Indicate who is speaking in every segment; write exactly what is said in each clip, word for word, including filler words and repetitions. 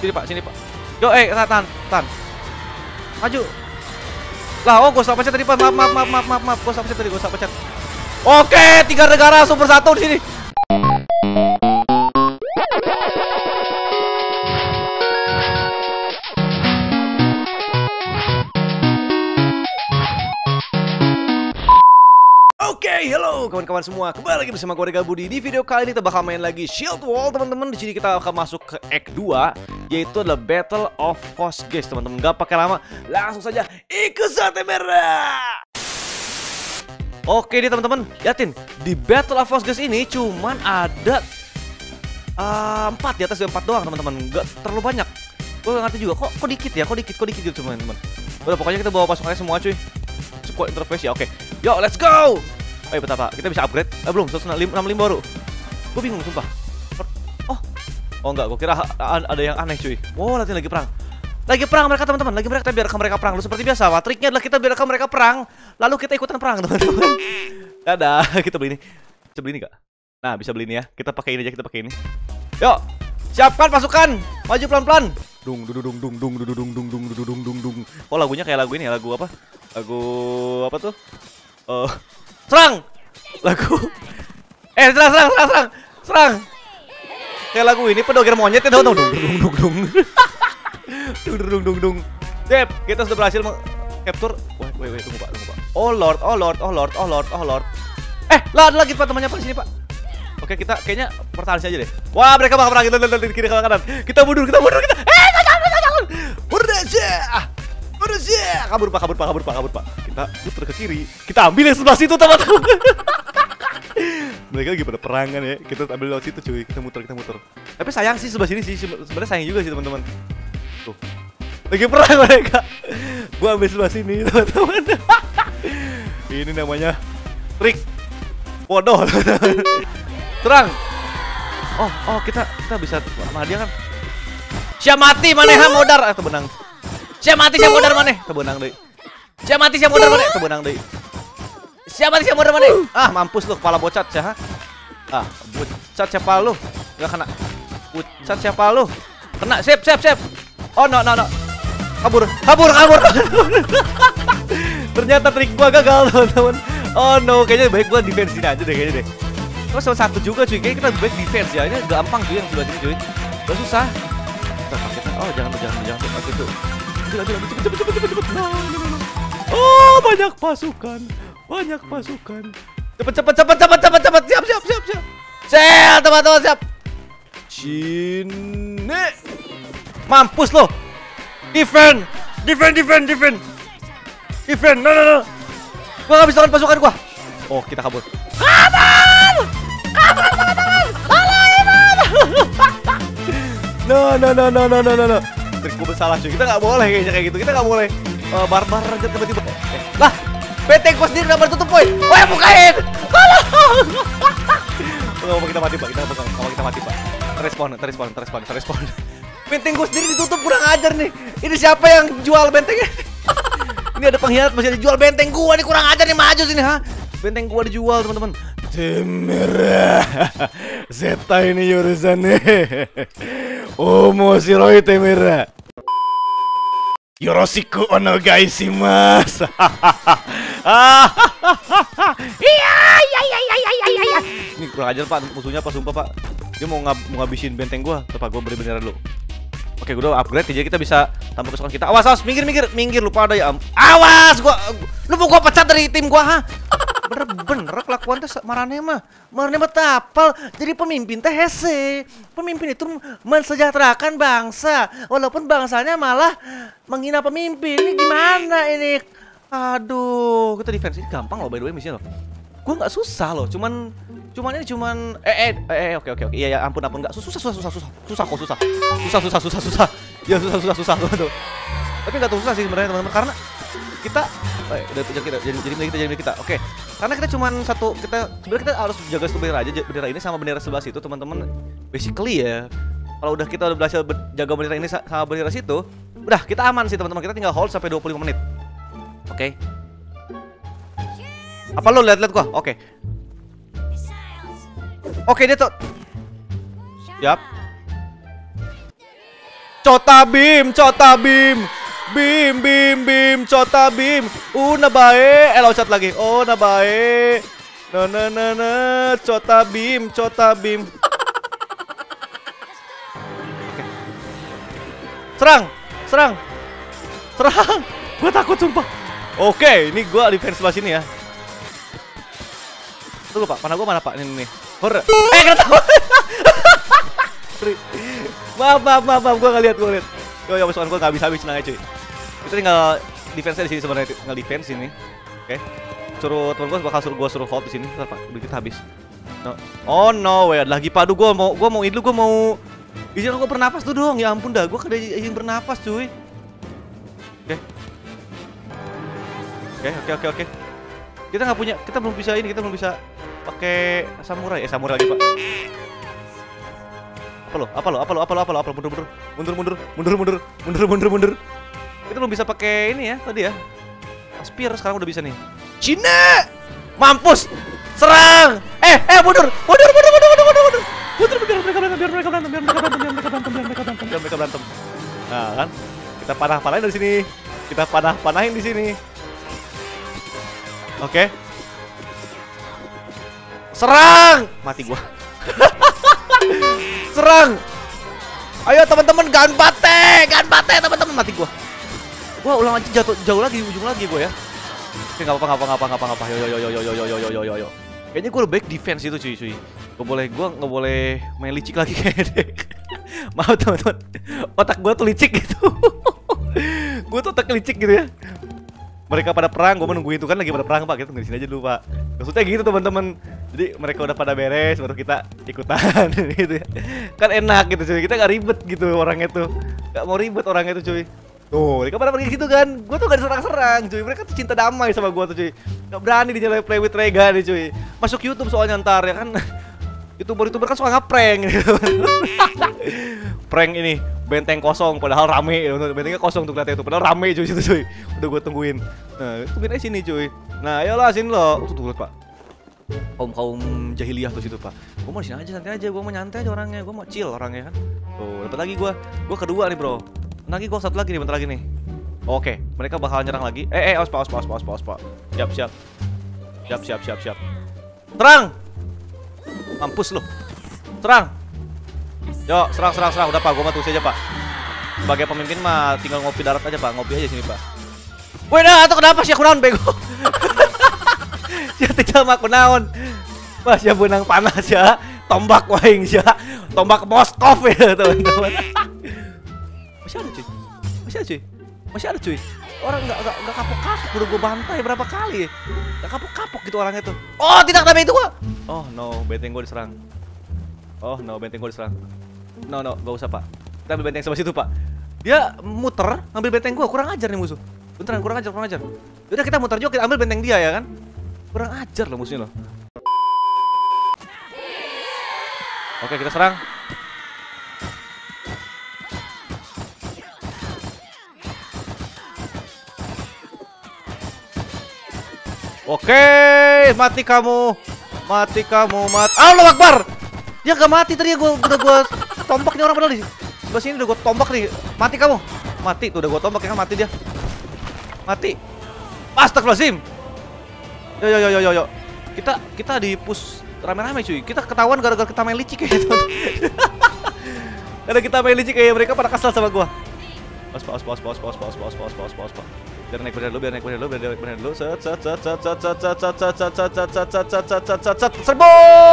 Speaker 1: Sini Pak, sini Pak. Yo, eh, tahan, tahan. Maju. Lah, oh, gue salah pencet tadi Pak. Maaf, maaf, maaf, maaf, maaf, maaf. Gue salah pencet tadi, gue salah pencet. Oke, tiga negara super satu di sini. Oke, okay, hello kawan-kawan semua. Kembali lagi bersama gue Rega Budi. Di video kali ini kita bakal main lagi Shield Wall, teman-teman. Di sini kita akan masuk ke Act dua, yaitu adalah Battle of Phosgase, teman-teman. Gak pakai lama, langsung saja ikut Sate Merah. Oke nih teman-teman, liatin di Battle of Phosgase ini cuman ada uh, empat di atas empat doang, teman-teman. Gak terlalu banyak. Gue gak ngerti juga. Kok kok dikit ya? Kok dikit? Kok dikit gitu, teman-teman? Udah pokoknya kita bawa pasukannya semua, cuy. Squad interface ya, oke. Yo, let's go. Ayo betapa, kita bisa upgrade? Eh belum, seratus enam puluh lima baru. Gue bingung sumpah. Oh, oh enggak, gue kira ada yang aneh cuy. Wow, latihan lagi perang. Lagi perang mereka teman-teman, lagi mereka kita biarkan mereka perang. Lalu seperti biasa, Wah, triknya adalah kita biarkan mereka perang, lalu kita ikutan perang teman-teman. Dadah, kita beli ini. Bisa beli ini gak? Nah, bisa beli ini ya. Kita pakai ini aja, kita pakai ini. Yuk, siapkan pasukan, maju pelan-pelan. Dung dung dung dung dung dung dung dung dung dung dung dung. Oh lagunya kayak lagu ini ya, lagu apa? Lagu apa tuh? Uh, serang! Lagu Eh serang serang serang serang serang kayak lagu ini pedoger monyet ya, dong dong dung dung dung dung dung dung dung dung. Dep, kita sudah berhasil capture. Wait wait wait tunggu Pak, tunggu Pak. Oh lord, oh lord, oh lord, oh lord, oh lord. Eh, lah ada lagi Pak temannya Pak sini Pak. Oke, kita kayaknya pertahan aja deh. Wah, mereka bakal perang kita dari kiri ke kanan. Kita mundur, kita mundur, kita. Eh, jangan, jangan, jangan. Mundur aja. Mundur aja. Kabur Pak, kabur Pak, kabur Pak, kabur Pak. Kita putar ke kiri. Kita ambil yang sebelah situ, teman-teman. Mereka lagi pada perangan ya. Kita ambil lewat situ, cuy. Kita muter, kita muter. Tapi sayang sih sebelah sini sih. Sebenarnya sayang juga sih, teman-teman. Tuh. Lagi perang mereka. Gua ambil sebelah sini, teman-teman. Ini namanya trik bodoh. Serang. Oh, oh kita kita bisa sama dia kan. Siap mati maneh modar atau benang. Siap mati siap modar maneh, tebenang deui. Siap mati siap modar maneh, tebenang deui. Siap mati siap modar maneh. Ah, mampus lu kepala bocat ya. Ah, bocat siapa lu? Enggak kena. Bocat siapa lu? Kena, sip sip sip. Oh, no no no. Kabur, kabur, kabur. Ternyata trik gua gagal, teman-teman. Oh no, kayaknya baik gua defense sini aja deh kayaknya deh. Terus sama satu juga cuy, kayaknya kita back defense ya. Ini gampang cuy yang sebelah sini cuy. Gak susah. Kita pakai. Oh, jangan jangan jangan pakai itu. Lanjut lanjut lanjut cepet cepet cepet cepet. Nah, nah, nah. Oh, banyak pasukan. Banyak pasukan. Cepet cepet cepet cepet cepet cepet. Siap siap siap siap. Siap, teman-teman siap. Sini. Mampus lo. Defend. Defend defend defend. Defend. No no no. Gua gak bisa lawan pasukan gua. Oh, kita kabur. Kabur! Kabur, teman-teman! Alaiman! No, no, no, no, no, no, no, no. Trik gua bersalah cuy. Kita gak boleh kayaknya kayak gitu. Kita gak boleh uh, barbar aja tiba-tiba. Eh, lah, benteng gua sendiri udah bertutup, boy. Woi, bukain! Tolong! Ngomong kita mati, Pak. Kita ngomong kita mati, Pak. Terrespon, terrespon, terrespon, terrespon. Benteng gua sendiri ditutup, kurang ajar nih. Ini siapa yang jual bentengnya? Ini ada pengkhianat masih dijual benteng gua nih, kurang ajar nih, maju sini ha. Benteng gua dijual, teman-teman. Temera. Zeta ini urusannya. Omoshiroi temera. Yoroshiku onegaishimasu. Iya, iya, iya, iya, iya, iya. Ini kurang ajar Pak, musuhnya Pak, sumpah Pak. Dia mau, ngab mau ngabisin benteng gua. Tepat gua beri bendera dulu. Oke, gue udah upgrade jadi kita bisa tambah pasukan kita. Awas, awas, minggir, minggir, minggir, lupa ada ya. Awas, gua, lu mau gua pecat dari tim gua, ha? Bener-bener kelakuan teh marane mah. Marane mah tapal. Jadi pemimpin teh hese. Pemimpin itu mensejahterakan bangsa, walaupun bangsanya malah menghina pemimpin. Ini gimana ini? Aduh, kita defense ini gampang loh by the way misinya loh. Gua nggak susah loh, cuman cuman ini cuman eh eh eh oke oke oke iya ya ampun ampun nggak susah susah susah susah susah kok susah susah susah susah susah ya susah susah susah tuh tapi nggak susah sih sebenarnya teman-teman karena kita eh, udah kita jadi jadi kita jadi kita oke karena kita cuman satu kita sebenarnya kita harus jaga satu bendera aja bendera ini sama bendera sebelah situ teman-teman basically ya kalau udah kita udah berhasil jaga bendera ini sama bendera situ udah kita aman sih teman-teman kita tinggal hold sampai dua puluh lima menit oke apa lo lihat-lihat gua oke Oke dia tuh. Yap. Cota bim, cota bim. Bim, bim, bim, cota bim. Uh, nabae. Eh, loncat lagi. Oh, nabae. Na na na na, cota bim, cota bim. Oke. Serang, serang. Serang. Gue takut sumpah. Oke, ini gue defense sebelah sini ya. Tunggu Pak, panah gue mana Pak? Ini nih. Hore. Eh, kena tahu. Maaf, maaf, maaf, maaf. Gue gak lihat, gue lihat. Yo, yo, pasukan gue gak habis-habis, tenang aja cuy. Kita tinggal defense di sini sebenarnya, tinggal defense ini. Oke. Suruh temen gue bakal suruh gue suruh hold di sini. Bentar Pak, udah kita habis. No. Oh no, way. Lagi padu gue mau gue mau itu gue mau izin gue bernafas tuh dong. Ya ampun dah, gue kada izin bernafas cuy. Oke. Oke, oke, oke, oke. Kita nggak punya, kita belum bisa ini, kita belum bisa pakai samurai. Eh, samurai lagi Pak. Apa lo? Apa lo? Apa lo? Apa lo? Apa lo? Apa lo? Mundur, mundur, mundur, mundur, mundur, mundur, mundur, mundur, mundur. Kita belum bisa pakai ini ya tadi ya. Spear sekarang udah bisa nih. Cina, mampus, serang. Eh, eh, mundur, mundur, mundur, mundur, mundur, mundur, mundur. Mundur, biar mereka berantem, biar mereka berantem, biar mereka berantem, biar mereka berantem, biar mereka berantem, biar mereka berantem. Nah kan, kita panah-panahin dari sini, kita panah-panahin di sini. Oke. Serang, mati gua. Serang. Ayo teman-teman, ganbate, ganbate teman-teman, mati gua. Gua ulang aja jatuh jauh lagi, ujung lagi gua ya. Oke, nggak apa-apa, nggak apa-apa, nggak apa-apa. Yo yo yo yo yo yo yo yo yo yo. Kayaknya gue lebih baik defense itu cuy cuy. Gak boleh, gue nggak boleh main licik lagi kayaknya. Maaf teman-teman, otak gue tuh licik gitu. Gue tuh otak licik gitu ya. Mereka pada perang, gue menunggu itu kan lagi pada perang Pak. Kita tunggu di sini aja dulu Pak. Maksudnya gitu teman-teman. Jadi mereka udah pada beres, baru kita ikutan gitu ya. Kan enak gitu cuy. Kita nggak ribet gitu orangnya tuh. Nggak mau ribet orangnya tuh cuy. Tuh, mereka pada pergi gitu kan. Gue tuh gak diserang-serang cuy. Mereka tuh cinta damai sama gue tuh cuy. Gak berani dinyalain play with Rega nih cuy. Masuk YouTube soalnya ntar ya kan. Youtuber-youtuber kan suka ngeprank gitu. Prank ini benteng kosong padahal rame. Bentengnya kosong tuh kelihatan itu. Padahal rame cuy situ cuy. Udah gue tungguin. Nah, tungguin aja sini cuy. Nah, ayolah sini lo. Tuh, tuh, Pak. Kaum-kaum jahiliyah tuh situ Pak. Gue mau disini aja, santai aja. Gue mau nyantai aja orangnya. Gue mau chill orangnya kan. Tuh, dapat lagi gue. Gue kedua nih bro. Lagi gue satu lagi nih, bentar lagi nih. Oke, mereka bakal nyerang lagi. Eh, eh, os pak, os pak, os pak, os pak, os pak. Siap, siap. Siap, siap, siap, siap. Serang! Mampus lu. Serang! Yo, serang, serang, serang. Udah Pak, gue mah tunggu saja Pak. Sebagai pemimpin mah tinggal ngopi darat aja Pak. Ngopi aja sini Pak. Wih, dah, atau kenapa sih aku naon bego? Siapa tidak mah aku naon? Mas, ya benang panas ya. Tombak waing ya. Tombak Moskov ya teman-teman. Masih ada cuy, masih ada cuy, masih ada cuy. Orang nggak nggak nggak kapok-kapok, udah gue bantai berapa kali, nggak kapok-kapok gitu orangnya tuh. Oh tidak, tapi itu gua. Oh no, benteng gue diserang. Oh no, benteng gue diserang. No no, gak usah Pak. Kita ambil benteng sebelah situ Pak. Dia muter, ngambil benteng gue, kurang ajar nih musuh. Beneran kurang ajar, kurang ajar. Udah kita muter juga, kita ambil benteng dia ya kan. Kurang ajar loh musuhnya loh. Oke kita serang. Oke, mati kamu, mati kamu, mati. Allah Akbar, dia gak mati tadi ya, gua udah gua tombak nih orang padahal di sebelah sini udah gua tombak nih, mati kamu, mati tuh udah gua tombak ya kan, mati dia, mati. Astagfirullahaladzim. Yo yo yo yo yo yo, kita kita di push rame-rame cuy, kita ketahuan gara-gara kita main licik kayak gitu. Karena kita main licik kayak mereka pada kesel sama gua. Pas pas pas pas pas pas pas pas pas pas pas. Biar naik bener dulu, biar naik bener dulu, biar naik bener dulu. Set set set set set set set set set set set set set set set set set set serbu.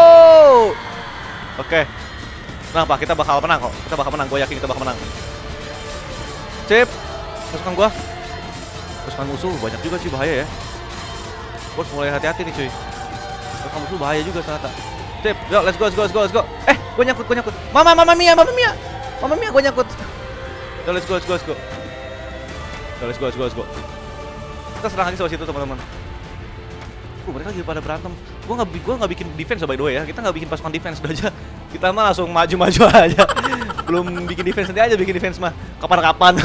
Speaker 1: Oke. Nah Pak, kita bakal menang kok. Kita bakal menang, gue yakin kita bakal menang. Sip. Pasukan gua. Pasukan musuh banyak juga sih, bahaya ya. Gue harus mulai hati-hati nih cuy. Pasukan musuh bahaya juga ternyata. Sip, yo let's go, let's go, let's go, let's go. Eh, gue nyangkut, gue nyangkut. Mama, mama Mia, mama Mia. Mama Mia, gue nyangkut. Yo let's go, let's go, let's go. Let's go, let's go, let's go. Kita serang lagi sama situ teman-teman. Uh, mereka lagi pada berantem. Gua nggak, gua nggak bikin defense by the way ya. Kita nggak bikin pasukan defense udah aja. Kita mah langsung maju-maju aja. Belum bikin defense, nanti aja bikin defense mah. Kapan-kapan.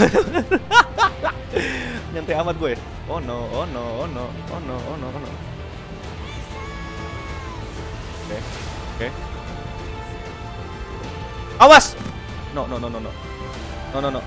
Speaker 1: Nyantai amat gue. Oh no, oh no, oh no, oh no, oh no, oh no. Oke, okay. oke. Okay. Awas. No, no, no, no, no. No, no, no.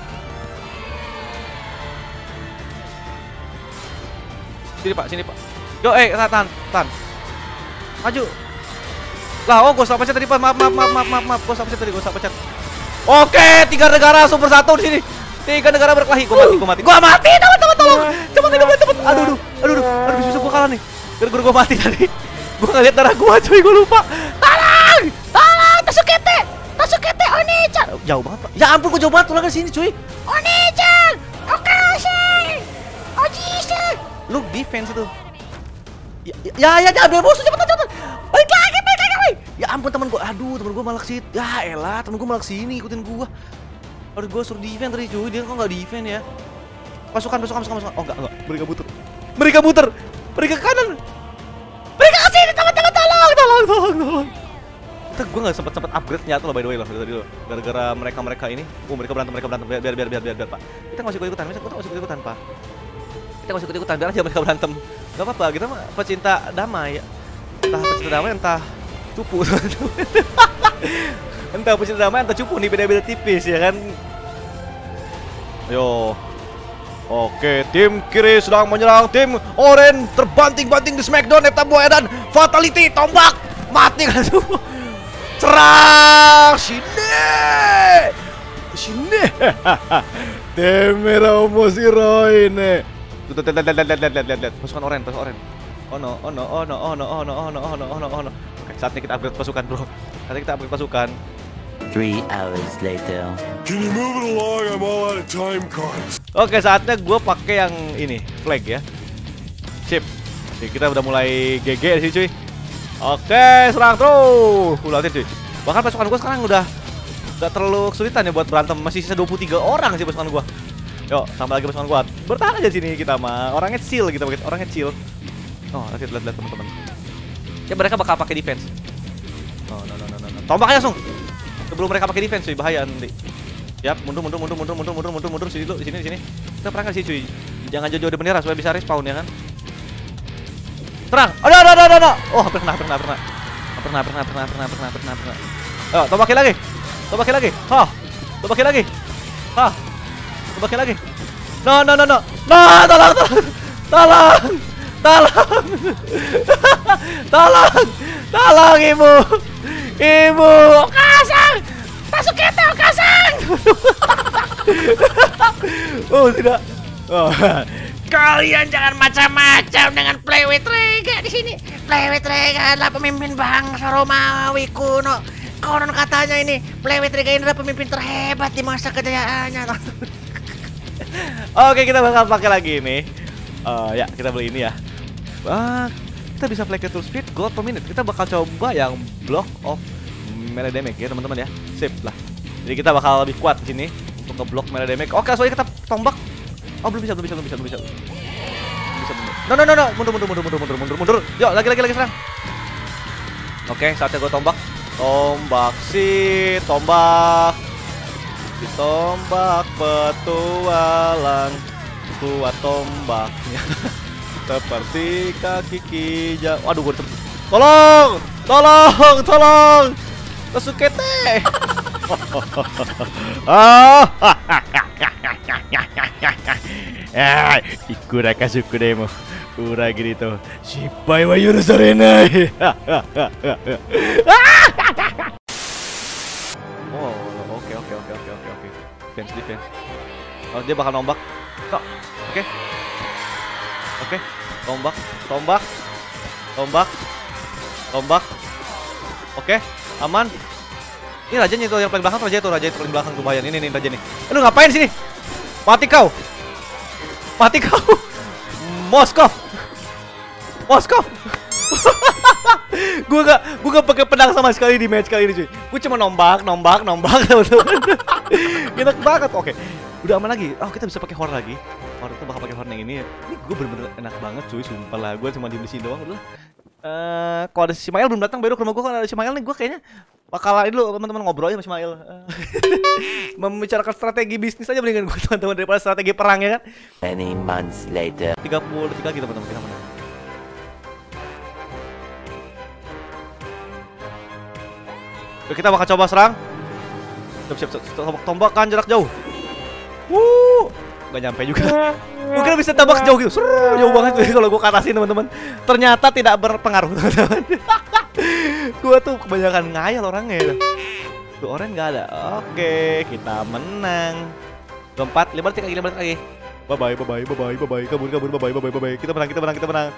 Speaker 1: Sini pak, sini pak. Yo, eh, tahan, tahan. Maju. Lah, oh, gue salah pencet tadi pak. Maaf, maaf, maaf, maaf, maaf, maaf. Gue salah pencet tadi, gue salah pencet. Oke, tiga negara super satu di sini. Tiga negara berkelahi. Gue mati, gue mati. Gue mati, teman-teman, tolong. Cepet, cepet, cepet. Aduh, aduh, aduh, aduh, aduh, bisa gue kalah nih. Gara-gara gue mati tadi. Gue ngeliat darah gue, cuy, gue lupa. Tolong, tolong, Tasukete, Tasukete, Oni-chan. Jauh banget, pak. Ya ampun, gue jauh banget. Tulang ke sini, cuy. Oni-chan, Okashi, Oji-san. Lu defense itu. Ya, ya, ya, ya, ambil musuh, cepetan, cepetan. Balik lagi, balik lagi, woi. Ya ampun, temen gue. Aduh, temen gue malah kesini. Ya elah, temen gue malah kesini ikutin gue. Harus gue suruh defense tadi, cuy. Dia kok nggak defense ya? Pasukan, pasukan, pasukan, pasukan. Oh, enggak, enggak. Mereka muter. Mereka muter. Mereka ke kanan. Mereka ke sini, teman-teman, tolong, tolong, tolong, tolong. Kita gue nggak sempet sempet upgrade senjata loh, by the way loh, dari tadi loh. Gara-gara mereka mereka ini. Oh, mereka berantem, mereka berantem. Biar, biar, biar, biar, biar, biar, pak. Kita nggak usah ikut ikutan. Kita nggak usah ikut ikutan, pak. Kita nggak usah ikut ikutan. Biar aja mereka berantem. Gak apa-apa. Kita mah pecinta damai. Entah pecinta damai, entah cupu. Entah pecinta damai, entah cupu nih, beda-beda tipis ya kan. Yo. Oke, tim kiri sedang menyerang tim Orange, terbanting-banting di Smackdown. Eta Boy dan Fatality, tombak, mati kan semua. Serang sini, sini. Tim merah emosi Roy nih. Tuh, lihat, lihat, lihat, lihat, lihat, lihat, pasukan Orange, pasukan Orange. Oh no, oh no, oh no, oh no, oh no, oh no, oh no, oh no, oh no. Oke, saatnya kita upgrade pasukan, bro. Saatnya kita upgrade pasukan.
Speaker 2: Three hours later.
Speaker 3: Can you move it along? I'm all out of time cards.
Speaker 1: Oke, saatnya gue pakai yang ini, flag ya. Sip. Oke, kita udah mulai G G di sini, cuy. Oke, serang terus. Ulatin, cuy. Bahkan pasukan gue sekarang udah gak terlalu kesulitan ya buat berantem. Masih sisa dua puluh tiga orang sih pasukan gue. Yuk, tambah lagi pasukan gue. Bertahan aja sini kita mah. Orangnya chill gitu, orangnya chill. Oh, lihat lihat lihat teman-teman. Ya mereka bakal pakai defense. Oh, no no no no. Tombak aja langsung. Sebelum mereka pakai defense, cuy, bahaya nanti. Yap, mundur, mundur, mundur, mundur, mundur, mundur, mundur, mundur, sini dulu, sini, sini. Kita perang sih, cuy. Jangan jauh-jauh dari bendera supaya bisa respawn ya kan. Terang. Aduh, aduh, aduh, aduh. Oh, hampir kena, hampir kena, hampir kena. Hampir kena, hampir kena, hampir kena, hampir kena, hampir kena, hampir kena, hampir kena. Ayo, tombakin lagi. Tombakin lagi. Hah. Tombakin lagi. Hah. Tombakin lagi. No, no, no, no. No, tolong, tolong. Tolong. Tolong. Tolong. Tolong, Ibu. Ibu. Kasang. Tasukete Kasang. Oh, tidak. Oh.
Speaker 4: Kalian jangan macam-macam dengan play with Rega di sini. Play with Rega adalah pemimpin bangsa Romawi kuno. Konon katanya ini play with Rega ini adalah pemimpin terhebat di masa kejayaannya.
Speaker 1: Oke, kita bakal pakai lagi ini. Uh, ya, kita beli ini ya. Uh, kita bisa flag tool speed gold per minute. Kita bakal coba yang block of melee damage ya, teman-teman ya. Sip lah. Jadi kita bakal lebih kuat di sini untuk ngeblok melee damage. Oke, soalnya kita tombak. Oh, belum bisa, belum bisa, belum bisa, belum bisa. Bisa mundur. No, no, no, no. Mundur, mundur, mundur, mundur, mundur, mundur, mundur. Yuk, lagi, lagi, lagi serang. Oke, saatnya gue tombak. Tombak si, tombak. Si tombak petualang. Kuat tombaknya. Seperti kaki kijang. Waduh, gue ditembak. Tolong! Tolong! Tolong! Tasukete! Oh! Ah, ikura kasuku demo. Ura gitu. Shippai wa yurusarenai. Oh, oke oke oke oke oke oke. Defense defense. Oh, dia bakal nombak. Kok. Oke. Oke. Tombak, tombak. Tombak. Tombak. Oke, aman. Ini rajanya itu yang paling belakang, raja itu, raja itu paling belakang tuh bahaya. Ini nih raja nih. Lu ngapain sini? Mati kau. Mati kau. Moskov. Moskov. Gua gak, gua gak pakai pedang sama sekali di match kali ini, cuy. Gua cuma nombak, nombak, nombak, teman-teman. Enak banget. Oke. Udah aman lagi. Oh, kita bisa pakai horn lagi. Horn itu bakal pakai horn yang ini. Ini gua bener-bener enak banget, cuy. Sumpah lah, gua cuma di sini doang udah. Uh, kalau ada si Ismail belum datang, baru ke rumah gue. Kalau ada si Ismail nih, gue kayaknya bakal ini dulu teman-teman ngobrol aja sama Ismail. Uh, membicarakan strategi bisnis aja mendingan gue teman-teman daripada strategi perang ya kan.
Speaker 2: Many months later.
Speaker 1: tiga puluh detik lagi teman-teman kita menang. Oke, kita bakal coba serang. Siap, siap, tombak, tombakan jarak jauh. Wuh, nggak nyampe juga. Mungkin bisa tembak jauh gitu. Seru, jauh banget tuh kalau gue katasin teman-teman. Ternyata tidak berpengaruh teman-teman. Gue tuh kebanyakan ngayal orangnya. Tuh orang nggak ada. Oke, kita menang. Keempat, lima detik lagi, lima detik lagi. Bye bye, bye bye, bye bye, bye bye, kabur, kabur, bye bye, bye bye, bye bye. Kita menang, kita menang, kita menang.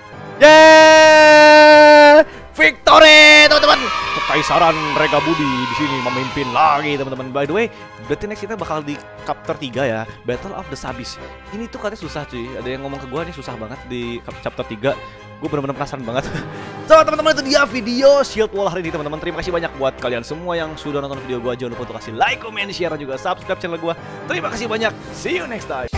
Speaker 1: Yeay! Victory, teman-teman. Kekaisaran Rega Budi di sini memimpin lagi, teman-teman. By the way, berarti next kita bakal di chapter tiga ya, Battle of the Sabis. Ini tuh katanya susah cuy. Ada yang ngomong ke gua nih susah banget di chapter tiga. Gue bener-bener penasaran banget. So teman-teman, itu dia video Shield Wall hari ini teman-teman. Terima kasih banyak buat kalian semua yang sudah nonton video gue. Jangan lupa untuk kasih like, comment, share, dan juga subscribe channel gue. Terima kasih banyak. See you next time.